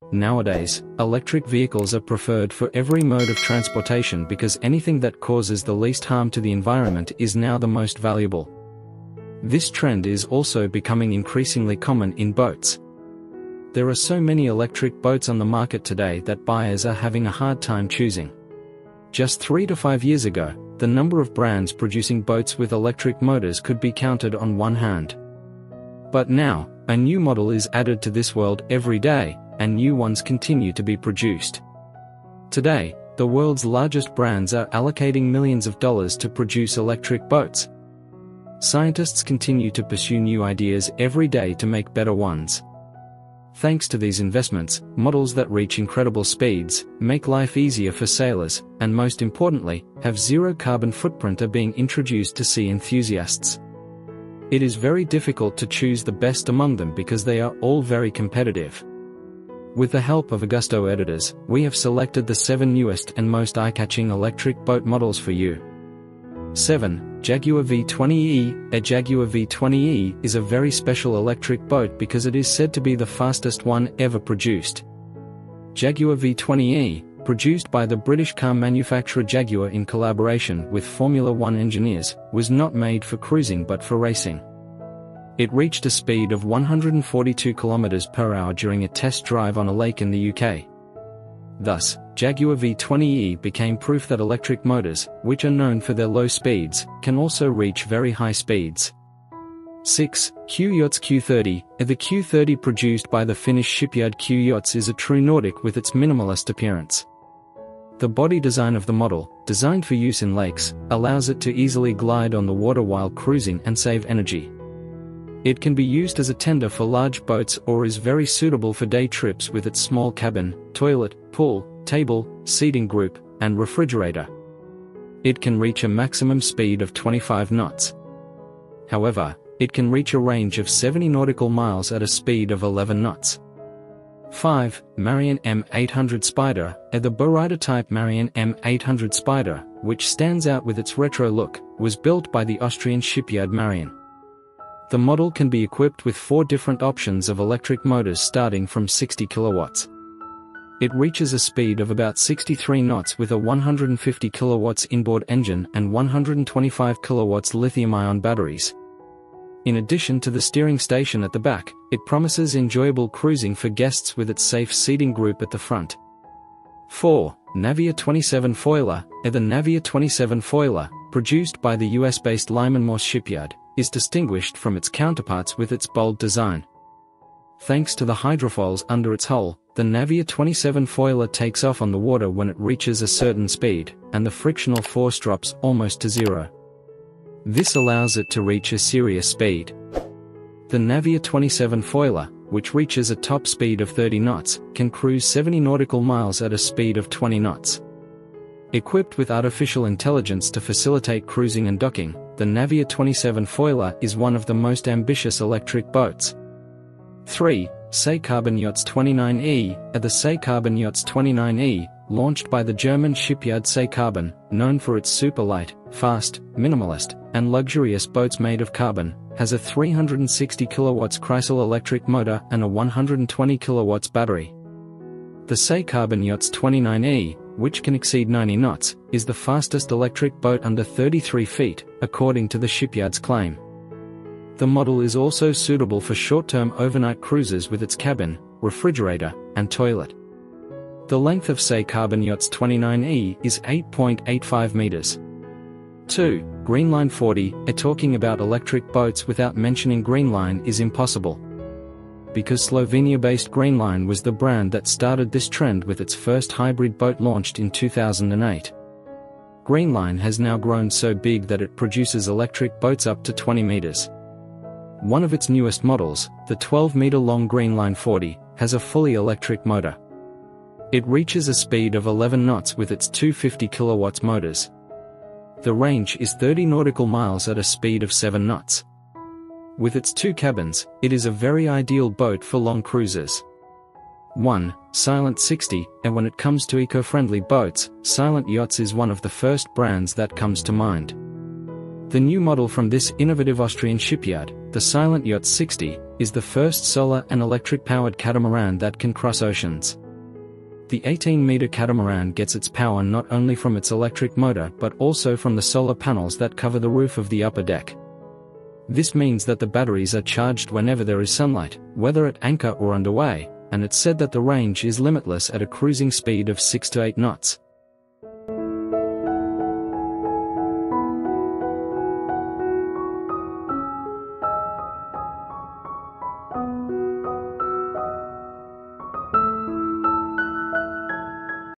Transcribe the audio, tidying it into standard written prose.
Nowadays, electric vehicles are preferred for every mode of transportation because anything that causes the least harm to the environment is now the most valuable. This trend is also becoming increasingly common in boats. There are so many electric boats on the market today that buyers are having a hard time choosing. Just 3 to 5 years ago, the number of brands producing boats with electric motors could be counted on one hand. But now, a new model is added to this world every day, and new ones continue to be produced. Today, the world's largest brands are allocating millions of dollars to produce electric boats. Scientists continue to pursue new ideas every day to make better ones. Thanks to these investments, models that reach incredible speeds, make life easier for sailors, and most importantly, have zero carbon footprint are being introduced to sea enthusiasts. It is very difficult to choose the best among them because they are all very competitive. With the help of OGGUSTO editors, we have selected the 7 newest and most eye-catching electric boat models for you. 7. Jaguar V20E. A Jaguar V20E is a very special electric boat because it is said to be the fastest one ever produced. Jaguar V20E, produced by the British car manufacturer Jaguar in collaboration with Formula One engineers, was not made for cruising but for racing. It reached a speed of 142 km per hour during a test drive on a lake in the UK. Thus, Jaguar V20E became proof that electric motors, which are known for their low speeds, can also reach very high speeds. 6. Yachts Q30. The Q30 produced by the Finnish shipyard Q Yachts is a true Nordic with its minimalist appearance. The body design of the model, designed for use in lakes, allows it to easily glide on the water while cruising and save energy. It can be used as a tender for large boats or is very suitable for day trips with its small cabin, toilet, pool, table, seating group, and refrigerator. It can reach a maximum speed of 25 knots. However, it can reach a range of 70 nautical miles at a speed of 11 knots. 5. Marion M800 Spider. The bowrider type Marion M800 Spider, which stands out with its retro look, was built by the Austrian shipyard Marion. The model can be equipped with 4 different options of electric motors starting from 60 kilowatts. It reaches a speed of about 63 knots with a 150 kilowatts inboard engine and 125 kilowatts lithium-ion batteries. In addition to the steering station at the back, it promises enjoyable cruising for guests with its safe seating group at the front. 4. Navia 27 Foiler. The Navia 27 Foiler, produced by the US-based Lyman Morse shipyard, is distinguished from its counterparts with its bold design. Thanks to the hydrofoils under its hull, the Navia 27 Foiler takes off on the water when it reaches a certain speed, and the frictional force drops almost to zero. This allows it to reach a serious speed. The Navia 27 Foiler, which reaches a top speed of 30 knots, can cruise 70 nautical miles at a speed of 20 knots. Equipped with artificial intelligence to facilitate cruising and docking, the Navia 27 Foiler is one of the most ambitious electric boats. 3. Carbon Yachts 29E. The Carbon Yachts 29E, launched by the German shipyard Carbon, known for its super light, fast, minimalist, and luxurious boats made of carbon, has a 360 kilowatts Chrysler electric motor and a 120 kilowatts battery. The Carbon Yachts 29E, which can exceed 90 knots, is the fastest electric boat under 33 feet, according to the shipyard's claim. The model is also suitable for short-term overnight cruises with its cabin, refrigerator, and toilet. The length of Carbon Yachts 29E is 8.85 meters. 2. Greenline 40. Talking about electric boats without mentioning Greenline is impossible. Because Slovenia-based Greenline was the brand that started this trend with its first hybrid boat launched in 2008. Greenline has now grown so big that it produces electric boats up to 20 meters. One of its newest models, the 12-meter-long Greenline 40, has a fully electric motor. It reaches a speed of 11 knots with its 250 kilowatts motors. The range is 30 nautical miles at a speed of 7 knots. With its 2 cabins, it is a very ideal boat for long cruises. 1. Silent 60. And when it comes to eco-friendly boats, Silent Yachts is one of the first brands that comes to mind. The new model from this innovative Austrian shipyard, the Silent Yachts 60, is the first solar and electric-powered catamaran that can cross oceans. The 18-meter catamaran gets its power not only from its electric motor but also from the solar panels that cover the roof of the upper deck. This means that the batteries are charged whenever there is sunlight, whether at anchor or underway, and it's said that the range is limitless at a cruising speed of 6 to 8 knots.